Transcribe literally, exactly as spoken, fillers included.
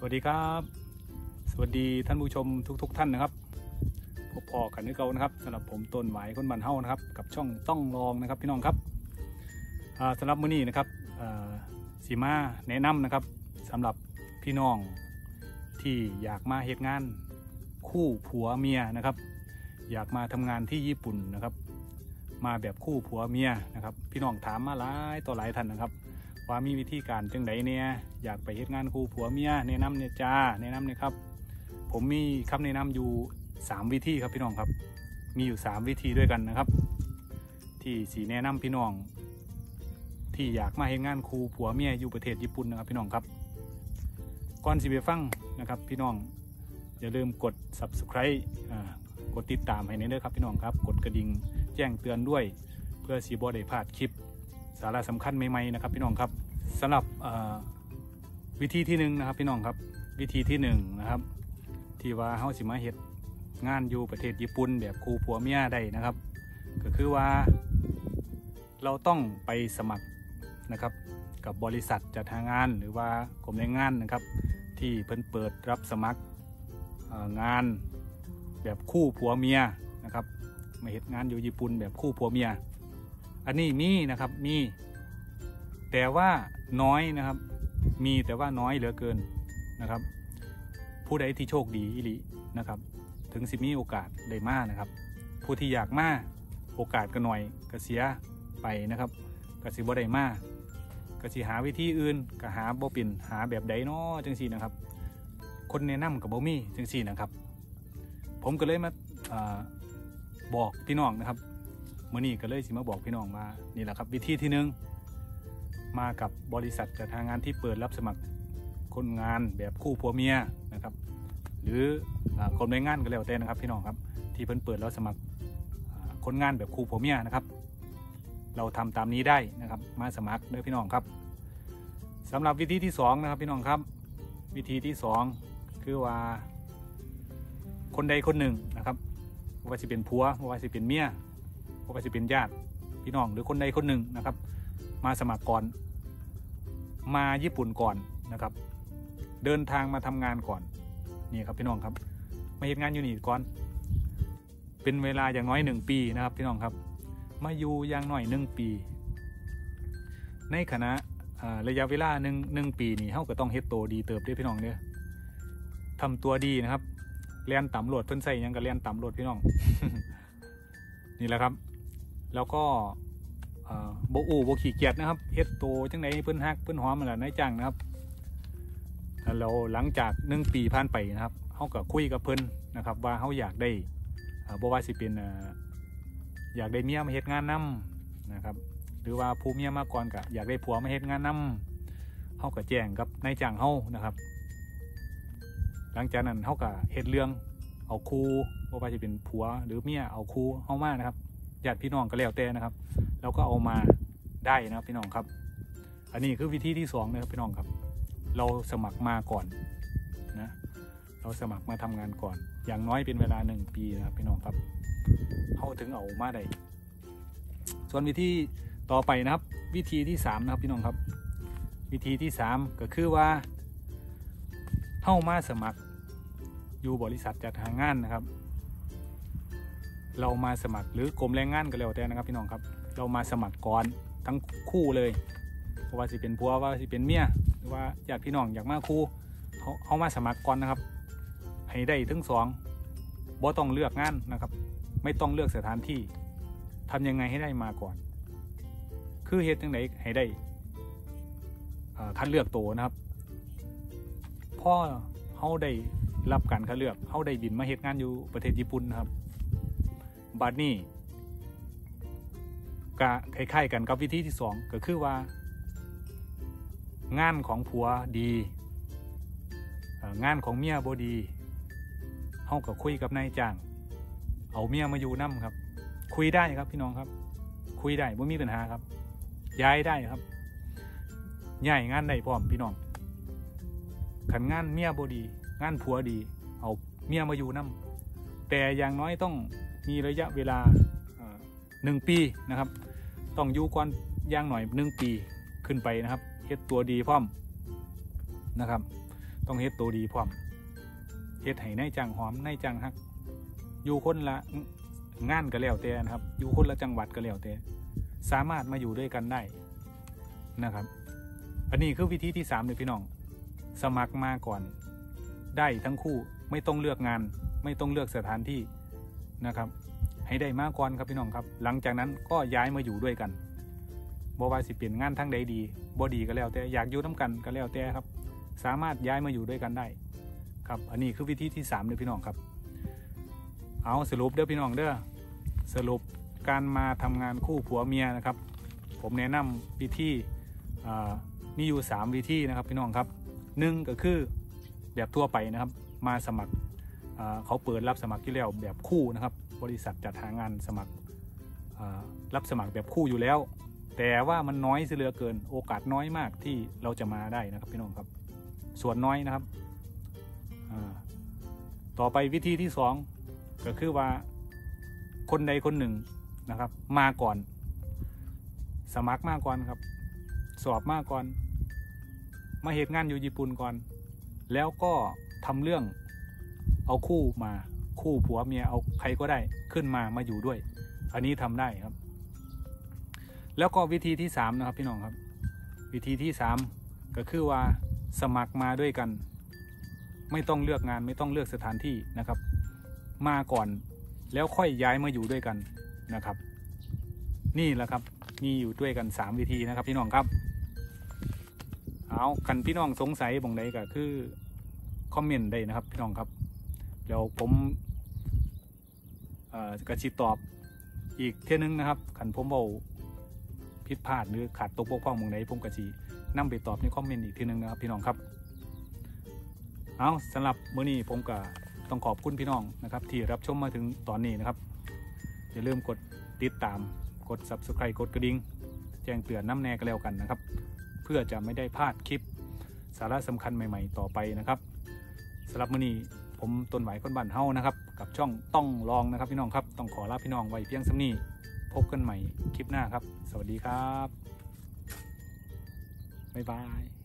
วัสดีครับสวัสดีท่านผู้ชมทุกๆ ท่านนะครับพบพอกันด้วยกันนะครับสำหรับผมต้นหมายคนบันเฮ้านะครับกับช่องต้องลองนะครับพี่น้องครับสำหรับมื้อนี้นะครับสีมาแนะนำนะครับสำหรับพี่น้องที่อยากมาเฮ็ดงานคู่ผัวเมียนะครับอยากมาทำงานที่ญี่ปุ่นนะครับมาแบบคู่ผัวเมียนะครับพี่น้องถามมาหลายต่อหลายท่านนะครับว่ามีวิธีการจังไดเนี่ยอยากไปเฮ็ดงานคู่ผัวเมียแนะนำเนี่ยจ้าแนะนำเนี่ยครับผมมีคำแนะนำอยู่สามวิธีครับพี่น้องครับมีอยู่สามวิธีด้วยกันนะครับที่สีแนะนำพี่น้องที่อยากมาเฮ็ดงานคู่ผัวเมียอยู่ประเทศญี่ปุ่นนะครับพี่น้องครับก่อนสิไปฟังนะครับพี่น้องอย่าลืมกด ซับสไครบ์ อ่ากดติดตามให้ในเด้อครับพี่น้องครับกดกระดิ่งแจ้งเตือนด้วยเพื่อสิบ่ได้พลาดคลิปสาระสำคัญใหม่ๆนะครับพี่น้องครับสำหรับวิธีที่หนึ่งนะครับพี่น้องครับวิธีที่หนึ่งนะครับที่ว่าเฮาสิมาเฮ็ดงานอยู่ประเทศญี่ปุ่นแบบคู่ผัวเมียได้นะครับก็คือว่าเราต้องไปสมัครนะครับกับบริษัทจัดหางานหรือว่ากรมแรงงานนะครับที่เพิ่นเปิดรับสมัครงานแบบคู่ผัวเมียนะครับมาเฮ็ดงานอยู่ญี่ปุ่นแบบคู่ผัวเมียอันนี้มีนะครับมีแต่ว่าน้อยนะครับมีแต่ว่าน้อยเหลือเกินนะครับผู้ใดที่โชคดีอีหลีนะครับถึงสิมีโอกาสได้มานะครับผู้ที่อยากมาโอกาสก็หน่อยก็เสียไปนะครับก็สิบ่ได้มาก็สิหาวิธีอื่นก็หาบ่เป็นหาแบบใดน้อจังซี่นะครับคนแนะนำก็บ่มีจังซี่นะครับผมก็เลยมาบอกพี่น้องนะครับมื่อนี้ก็เลยสิมาบอกพี่น้องว่านี่แหละครับวิธีที่หนึ่งมากับบริษัทจัดหางานที่เปิดรับสมัครคนงานแบบคู่ผัวเมียนะครับหรือกรมแรงงานก็แล้วแต่นะครับพี่น้องครับที่เพิ่นเปิดรับสมัครคนงานแบบคู่ผัวเมียนะครับเราทำตามนี้ได้นะครับมาสมัครด้วยพี่น้องครับสำหรับวิธีที่สองนะครับพี่น้องครับวิธีที่สองคือว่าคนใดคนหนึ่งนะครับว่าจะเป็นผัวว่าจะเป็นเมียว่าจะเป็นญาติพี่น้องหรือคนใดคนหนึ่งนะครับมาสมัครก่อนมาญี่ปุ่นก่อนนะครับเดินทางมาทำงานก่อนนี่ครับพี่น้องครับมาเฮ็ดงานอยู่นี่ก่อนเป็นเวลาอย่างน้อยหนึ่งปีนะครับพี่น้องครับมาอยู่อย่างน้อยหนึ่งปีในขณะระยะเวลาหนึ่งหนึ่งปีนี่เขาก็ต้องเฮ็ดตัวดีเติบด้วยพี่น้องเนี่ยทำตัวดีนะครับเรียนต่ำโหลดเพิ่นใส่ยังกับเรียนต่ำโหลดพี่น้อง นี่แหละครับแล้วก็โบอูโบขี่เกียจนะครับเฮ็ดโตจังไหนเพิ่นฮักเพิ่นหอมมาแล้วนายจ้างนะครับเราหลังจากหนึ่งปีผ่านไปนะครับเขาก็คุยกับเพิ่นนะครับว่าเขาอยากได้บ่ว่าสิเป็นอยากได้เมียมาเฮ็ดงานนำนะครับหรือว่าผู้เมียมาก่อนก็อยากได้ผัวมาเฮ็ดงานนำเขาก็แจ้งกับนายจ้างเขานะครับหลังจากนั้นเขาก็เฮ็ดเรื่องเอาคู่บ่ว่าสิเป็นผัวหรือเมียเอาคู่เขามานะครับญาติพี่น้องก็แล้วแต่นะครับแล้วก็เอามาได้นะครับพี่น้องครับอันนี้คือวิธีที่สองนะครับพี่น้องครับเราสมัครมาก่อนนะเราสมัครมาทำงานก่อนอย่างน้อยเป็นเวลาหนึ่งปีนะครับพี่น้องครับเขาถึงเอามาได้ส่วนวิธีต่อไปนะครับวิธีที่สามนะครับพี่น้องครับวิธีที่สามก็คือว่าเข้ามาสมัครอยู่บริษัทจัดหางานนะครับเรามาสมัครหรือกรมแรงงานก็แล้วแต่นะครับพี่น้องครับเรามาสมัครก่อนทั้งคู่เลยว่าสิเป็นผัวว่าสิเป็นเมียหรือว่าญาติพี่น้องอยากมาคู่เขาเขามาสมัครก่อนนะครับให้ได้ทั้งสองบ่ต้องเลือกงานนะครับไม่ต้องเลือกสถานที่ทำยังไงให้ได้มาก่อนคือเหตุจังไหนให้ได้คัดเลือกโตนะครับพ่อเขาได้รับการคัดเลือกเขาได้บินมาเฮ็ดงานอยู่ประเทศญี่ปุ่นนะครับบัดนี้ก็คล้ายๆกันกับวิธีที่สองก็คือว่างานของผัวดีงานของเมียบ่ดีเฮาก็คุยกับนายจ้างเอาเมียมาอยู่นำครับคุยได้ครับพี่น้องครับคุยได้บ่มีปัญหาครับย้ายได้ครับย้ายงานได้พร้อมพี่น้องขันงานเมียบ่ดีงานผัวดีเอาเมียมาอยู่นำแต่อย่างน้อยต้องมีระยะเวลาหนึ่งปีนะครับต้องอยู่ก่อนอย่างหน่อยหนึ่งปีขึ้นไปนะครับเฮ็ดตัวดีพร้อมนะครับต้องเฮ็ดตัวดีพร้อมเฮ็ดให้นายจ้างหอมนายจ้างฮักอยู่คนละงานก็แล้วแต่นะครับอยู่คนละจังหวัดก็แล้วแต่สามารถมาอยู่ด้วยกันได้นะครับอันนี้คือวิธีที่สามเลยพี่น้องสมัครมาก่อนได้ทั้งคู่ไม่ต้องเลือกงานไม่ต้องเลือกสถานที่นะครับให้ได้มาก่อนครับพี่น้องครับหลังจากนั้นก็ย้ายมาอยู่ด้วยกันบ่ว่าสิเปลี่ยนงานทั้งใดดีบ่ดีก็แล้วแต่อยากอยู่น้ำกันก็แล้วแต่ครับสามารถย้ายมาอยู่ด้วยกันได้ครับอันนี้คือวิธีที่สามเลยพี่น้องครับเอาสรุปเด้อพี่น้องเด้อสรุปการมาทำงานคู่ผัวเมียนะครับผมแนะนำวิธีมีอยู่สามวิธีนะครับพี่น้องครับหนึ่งก็คือแบบทั่วไปนะครับมาสมัครเขาเปิดรับสมัครที่แล้วแบบคู่นะครับบริษัทจัดหางานสมัครรับสมัครแบบคู่อยู่แล้วแต่ว่ามันน้อยเสียเหลือเกินโอกาสน้อยมากที่เราจะมาได้นะครับพี่น้องครับส่วนน้อยนะครับต่อไปวิธีที่สองก็คือว่าคนใดคนหนึ่งนะครับมาก่อนสมัครมาก่อนครับสอบมาก่อนมาเหตุงานอยู่ญี่ปุ่นก่อนแล้วก็ทำเรื่องเอาคู่มาคู่ผัวเมียเอาใครก็ได้ขึ้นมามาอยู่ด้วยอันนี้ทำได้ครับแล้วก็วิธีที่สามนะครับพี่น้องครับวิธีที่สามก็คือว่าสมัครมาด้วยกันไม่ต้องเลือกงานไม่ต้องเลือกสถานที่นะครับมาก่อนแล้วค่อยย้ายมาอยู่ด้วยกันนะครับนี่แหละครับมีอยู่ด้วยกันสามวิธีนะครับพี่น้องครับเอาคันพี่น้องสงสัยบ่งใดก็คือคอมเมนต์ได้นะครับพี่น้องครับเดี๋ยวผมเอ่อกระชิตอบอีกเท่านึงนะครับคันผมเอาผิดพลาดหรือขาดตกบกพร่องบ่งใดผมกระชีนำไปตอบในคอมเมนต์อีกทีนึงนะครับพี่น้องครับเอาสำหรับมื้อนี้ผมก็ต้องขอบคุณพี่น้องนะครับที่รับชมมาถึงตอนนี้นะครับอย่าลืมกดติดตามกด ซับสไครบ์ กดกระดิ่งแจ้งเตือนน้ำแน่ก็แล้วกันนะครับเพื่อจะไม่ได้พลาดคลิปสาระสำคัญใหม่ๆต่อไปนะครับสำหรับมื้อนี้ผมต้นไหวคนบ้านเฮานะครับกับช่องต้องลองนะครับพี่น้องครับต้องขอลาพี่น้องไว้เพียงส่ำนี้พบกันใหม่คลิปหน้าครับสวัสดีครับบ๊ายบาย